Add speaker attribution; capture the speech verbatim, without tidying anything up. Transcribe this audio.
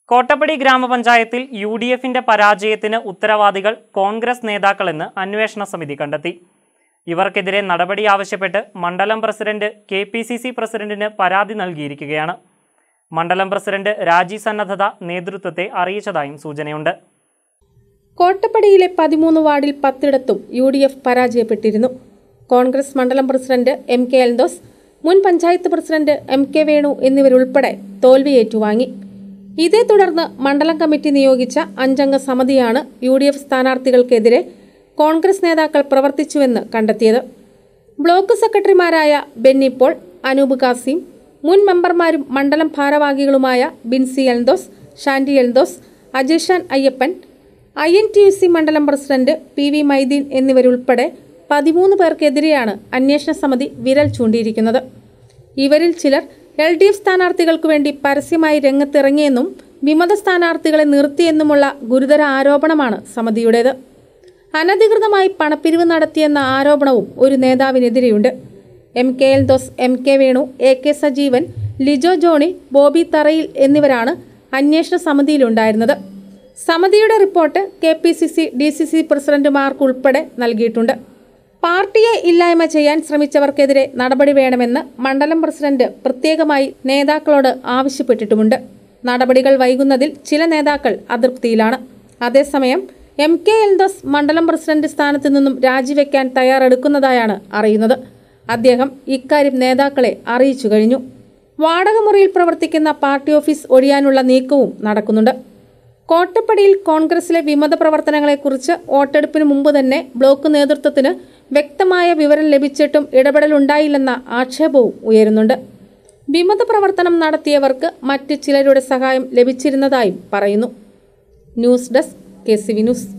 Speaker 1: കോട്ടപ്പടി ഗ്രാമപഞ്ചായത്തിൽ U D എഫിന്റെ പരാജയത്തിന് ഉത്തരവാദികൾ കോൺഗ്രസ് നേതാക്കളെന്ന് അന്വേഷണ സമിതി കണ്ടെത്തി. ഇവർക്കെതിരെ നടപടി ആവശ്യപ്പെട്ട് മണ്ഡലം president K P C C പ്രസിഡന്റിന് പരാതി നൽകിയിരിക്കുകയാണ്. മണ്ഡലം പ്രസിഡന്റ് രാജി സന്നദ്ധത നേതൃത്വത്തെ അറിയിച്ചതായും സൂചനയുണ്ട്.
Speaker 2: കോട്ടപ്പടിയിലെ പതിമൂന്ന് വാർഡിൽ പത്തിടത്തും യു ഡി എഫ് പരാജയപ്പെട്ടിരുന്നു. കോൺഗ്രസ് മണ്ഡലം പ്രസിഡന്റ് എം കെ എൽദോസ്, മുൻ panchayat president M K Venu എന്നിവരുൾപ്പെടെ തോൽവി ഏറ്റുവാങ്ങി. ഇതേ തുടർന്ന് മണ്ഡലം കമ്മിറ്റി നിയോഗിച്ച അഞ്ചംഗ സമിതിയാണ് യു ഡി എഫ് സ്ഥാനാർത്ഥികൾക്കെതിരെ കോൺഗ്രസ് നേതാക്കൾ പ്രവർത്തിച്ചുവെന്ന് കണ്ടെത്തിയത്. ബ്ലോക്ക് സെക്രട്ടറിമാരായ ബെന്നി പോൾ, അനൂപ് കാസിം, മുൻ മെമ്പർമാരും മണ്ഡലം ഭാരവാഹികളുമായ ബിൻസി എൽദോസ്, ഷാൻഡി എൽദോസ്, അജേഷാൻ Ayyappan, I N T U C മണ്ഡലം പ്രസിഡന്റ് പി വി മൈദീൻ എന്നിവരുൾപ്പെടെ പതിമൂന്ന് പേർക്കെതിരെയാണ് അന്വേഷണ സമിതി വിരൽ ചൂണ്ടിയിരിക്കുന്നത്. ഇവരിൽ ചിലർ എൽ ഡി എഫ് സ്ഥാനാർത്ഥികൾക്കു വേണ്ടി പരസ്യമായി രംഗത്തിറങ്ങിയെന്നും വിമത സ്ഥാനാർത്ഥികളെ നിർത്തിയെന്നുമുള്ള ഗുരുതര ആരോപണമാണ് സമിതിയുടേത്. അനധികൃതമായി പണപ്പിരിവ് നടത്തിയെന്ന ആരോപണവും ഒരു നേതാവിനെതിരെയുണ്ട്. M K Eldhose, M K Venu, A K Sajeevan, Lijo Johny, Bobby Tharayil എന്നിവരാണ് അന്വേഷണ സമിതിയിലുണ്ടായിരുന്നത്. സമിതിയുടെ report K P C C, D C C പ്രസിഡന്റുമാർക്കുൾപ്പെടെ നൽകിയിട്ടുണ്ട്. പാർട്ടിയെ ഇല്ലായ്മ ചെയ്യാൻ ശ്രമിച്ചവർക്കെതിരെ നടപടി വേണമെന്ന് മണ്ഡലം പ്രസിഡന്റ് പ്രത്യേകമായി നേതാക്കളോട് ആവശ്യപ്പെട്ടിട്ടുമുണ്ട്. നടപടികൾ വൈകുന്നതിൽ ചില നേതാക്കൾ അതൃപ്തിയിലാണ്. അതേസമയം എം കെ എൽദോസ് മണ്ഡലം പ്രസിഡന്റ് സ്ഥാനത്ത് നിന്നും രാജിവെക്കാൻ തയ്യാറെടുക്കുന്നതായാണ് അറിയുന്നത്. അദ്ദേഹം ഇക്കാര്യം നേതാക്കളെ അറിയിച്ചു കഴിഞ്ഞു. വാടകമുറിയിൽ പ്രവർത്തിക്കുന്ന പാർട്ടി ഓഫീസ് ഒഴിയാനുള്ള നീക്കവും നടക്കുന്നുണ്ട്. കോട്ടപ്പടിയിൽ കോൺഗ്രസിലെ വിമത പ്രവർത്തനങ്ങളെക്കുറിച്ച് വോട്ടെടുപ്പിന് മുമ്പ് തന്നെ ബ്ലോക്ക് നേതൃത്വത്തിന് വ്യക്തമായ വിവരം ലഭിച്ചിട്ടും ഇടപെടലുണ്ടായില്ലെന്ന ആക്ഷേപവും ഉയരുന്നുണ്ട്. വിമത പ്രവർത്തനം നടത്തിയവർക്ക് മറ്റ് ചിലരുടെ സഹായം ലഭിച്ചിരുന്നതായും പറയുന്നു. News desk, K C V news.